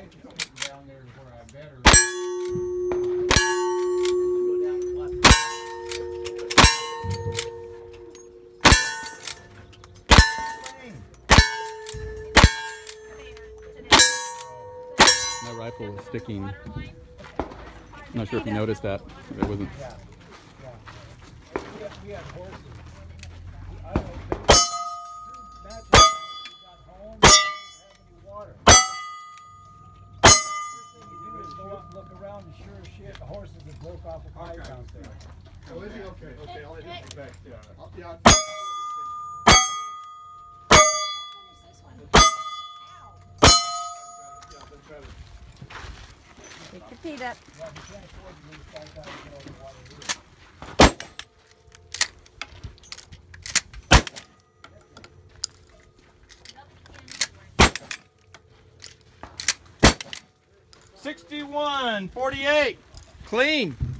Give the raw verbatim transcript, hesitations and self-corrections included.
pipe is sitting down there where I better. My rifle was sticking. I'm not sure if you noticed that. It wasn't. Yeah, yeah. We had, we had horses. I don't know, that's we got home, we didn't have any water. First thing you do is go up and look around, and sure as shit, the horses have broke off a pipe down there. Oh, is he okay? Okay, I'll let him get back. Yeah. I'll, yeah, I'll, Pick your feet up. Yeah, we can't afford to lose five thousand gallons of water either. sixty-one forty-eight. Clean.